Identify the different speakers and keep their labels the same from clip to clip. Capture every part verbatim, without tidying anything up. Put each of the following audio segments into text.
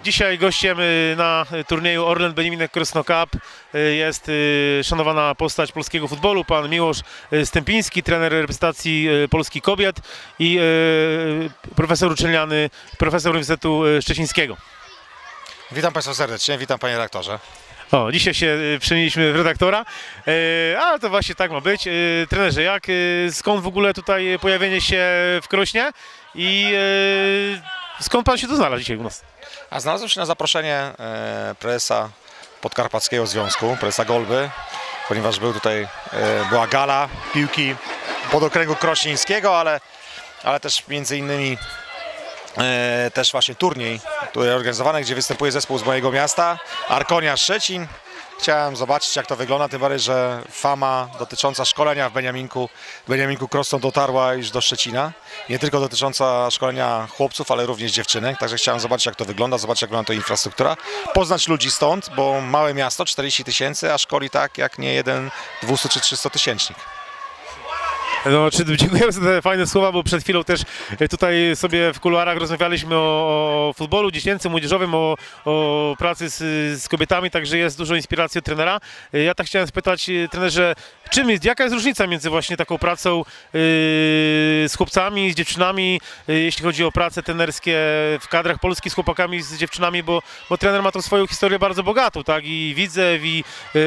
Speaker 1: Dzisiaj gościem na turnieju Orlen Beniminek Krosno Cup jest szanowana postać polskiego futbolu, pan Miłosz Stępiński, trener reprezentacji Polski Kobiet i profesor uczelniany, profesor Uniwersytetu Szczecińskiego.
Speaker 2: Witam Państwa serdecznie, witam Panie redaktorze.
Speaker 1: O, dzisiaj się przemieniliśmy w redaktora, ale to właśnie tak ma być. Trenerze, jak, skąd w ogóle tutaj pojawienie się w Krośnie i skąd Pan się tu znalazł dzisiaj u nas?
Speaker 2: A znalazłem się na zaproszenie prezesa Podkarpackiego Związku, prezesa Golby, ponieważ był tutaj, była gala piłki podokręgu krośnieńskiego, ale, ale też między innymi E, też właśnie turniej tutaj organizowany, gdzie występuje zespół z mojego miasta, Arkonia Szczecin. Chciałem zobaczyć, jak to wygląda, tym bardziej, że fama dotycząca szkolenia w Beniaminku, w Beniaminku Krosno dotarła już do Szczecina. Nie tylko dotycząca szkolenia chłopców, ale również dziewczynek. Także chciałem zobaczyć, jak to wygląda, zobaczyć, jak wygląda to infrastruktura. Poznać ludzi stąd, bo małe miasto, czterdzieści tysięcy, a szkoli tak jak nie jeden dwieście czy trzysta tysięcznik.
Speaker 1: No, czy, dziękujemy za te fajne słowa, bo przed chwilą też tutaj sobie w kuluarach rozmawialiśmy o, o futbolu dziecięcym, młodzieżowym, o, o pracy z, z kobietami, także jest dużo inspiracji od trenera. Ja tak chciałem spytać, trenerze, czym jest, jaka jest różnica między właśnie taką pracą yy, z chłopcami, z dziewczynami, yy, jeśli chodzi o pracę trenerskie w kadrach polskich z chłopakami, z dziewczynami, bo, bo trener ma tą swoją historię bardzo bogatą, tak, i Widzew, i, yy,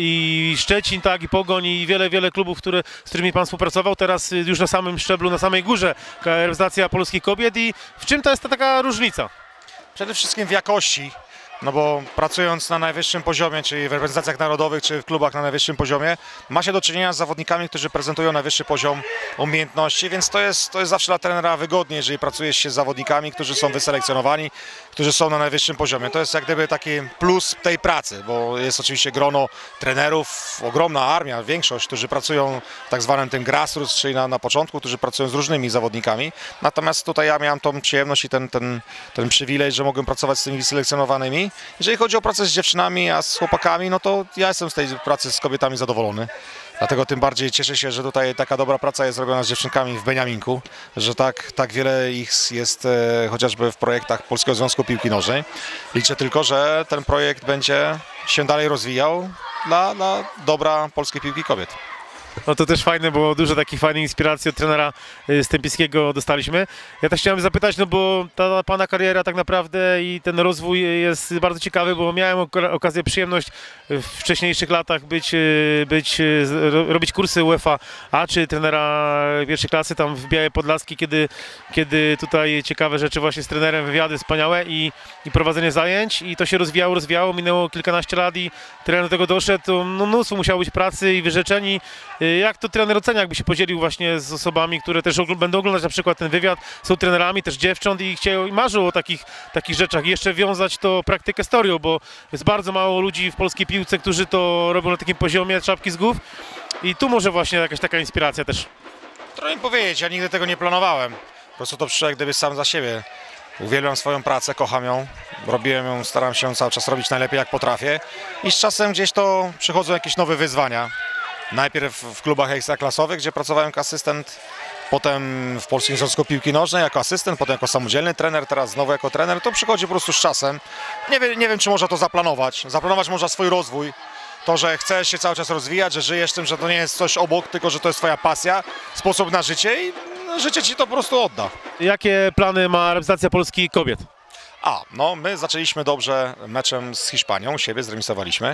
Speaker 1: i Szczecin, tak, i Pogoń, i wiele, wiele klubów, które, z którymi Pan współpracował. Teraz już na samym szczeblu, na samej górze reprezentacja polskich kobiet. I w czym to jest ta taka różnica?
Speaker 2: Przede wszystkim w jakości, no bo pracując na najwyższym poziomie, czyli w reprezentacjach narodowych, czy w klubach na najwyższym poziomie, ma się do czynienia z zawodnikami, którzy prezentują najwyższy poziom umiejętności, więc to jest, to jest zawsze dla trenera wygodnie, jeżeli pracuje się z zawodnikami, którzy są wyselekcjonowani, którzy są na najwyższym poziomie. To jest jak gdyby taki plus tej pracy, bo jest oczywiście grono trenerów, ogromna armia, większość, którzy pracują w tak zwanym tym grassroots, czyli na, na początku, którzy pracują z różnymi zawodnikami. Natomiast tutaj ja miałem tą przyjemność i ten, ten, ten przywilej, że mogłem pracować z tymi wyselekcjonowanymi. Jeżeli chodzi o pracę z dziewczynami, a z chłopakami, no to ja jestem z tej pracy z kobietami zadowolony. Dlatego tym bardziej cieszę się, że tutaj taka dobra praca jest robiona z dziewczynkami w Beniaminku, że tak, tak wiele ich jest e, chociażby w projektach Polskiego Związku Piłki Nożnej. Liczę tylko, że ten projekt będzie się dalej rozwijał dla, dla dobra polskiej piłki kobiet.
Speaker 1: No to też fajne, bo dużo takich fajnych inspiracji od trenera Stępińskiego dostaliśmy. Ja też chciałem zapytać, no bo ta Pana kariera tak naprawdę i ten rozwój jest bardzo ciekawy, bo miałem okazję, przyjemność w wcześniejszych latach być, być robić kursy UEFA A, czy trenera pierwszej klasy tam w Białej Podlaskiej, kiedy, kiedy tutaj ciekawe rzeczy właśnie z trenerem, wywiady wspaniałe i, i prowadzenie zajęć, i to się rozwijało, rozwijało, minęło kilkanaście lat i trener do tego doszedł, to no, mnóstwo musiało być pracy i wyrzeczeni. Jak to trener ocenia, jakby się podzielił właśnie z osobami, które też będą oglądać na przykład ten wywiad, są trenerami też dziewcząt i chciają i marzą o takich, takich rzeczach, i jeszcze wiązać to praktykę z teorią, bo jest bardzo mało ludzi w polskiej piłce, którzy to robią na takim poziomie, czapki z głów, i tu może właśnie jakaś taka inspiracja też.
Speaker 2: Trudno mi powiedzieć, ja nigdy tego nie planowałem, po prostu to przyszło jak gdyby sam za siebie. Uwielbiam swoją pracę, kocham ją, robiłem ją, staram się cały czas robić najlepiej jak potrafię, i z czasem gdzieś to przychodzą jakieś nowe wyzwania. Najpierw w klubach ekstraklasowych, gdzie pracowałem jako asystent, potem w Polskim Związku Piłki Nożnej jako asystent, potem jako samodzielny trener, teraz znowu jako trener. To przychodzi po prostu z czasem. Nie wiem, nie wiem, czy można to zaplanować. Zaplanować można swój rozwój. To, że chcesz się cały czas rozwijać, że żyjesz tym, że to nie jest coś obok, tylko że to jest twoja pasja, sposób na życie, i życie ci to po prostu odda.
Speaker 1: Jakie plany ma reprezentacja Polski kobiet?
Speaker 2: A, no my zaczęliśmy dobrze meczem z Hiszpanią, u siebie zremisowaliśmy.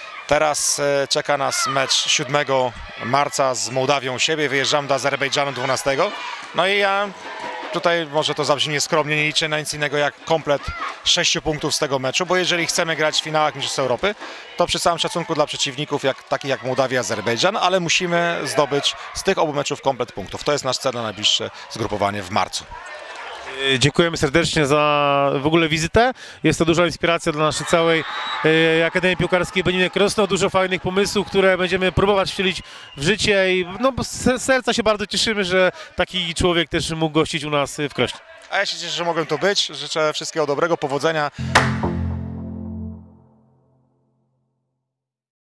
Speaker 2: Teraz czeka nas mecz siódmego marca z Mołdawią u siebie, wyjeżdżamy do Azerbejdżanu dwunastego. No i ja tutaj, może to zabrzmi nieskromnie, nie liczę na nic innego jak komplet sześciu punktów z tego meczu, bo jeżeli chcemy grać w finałach Mistrzostw Europy, to przy całym szacunku dla przeciwników jak, takich jak Mołdawia i Azerbejdżan, ale musimy zdobyć z tych obu meczów komplet punktów. To jest nasz cel na najbliższe zgrupowanie w marcu.
Speaker 1: Dziękujemy serdecznie za w ogóle wizytę. Jest to duża inspiracja dla naszej całej e, Akademii Piłkarskiej Beniminek Krosno. Dużo fajnych pomysłów, które będziemy próbować wcielić w życie, i no, z serca się bardzo cieszymy, że taki człowiek też mógł gościć u nas w Krośnie.
Speaker 2: A ja się cieszę, że mogłem tu być. Życzę wszystkiego dobrego, powodzenia.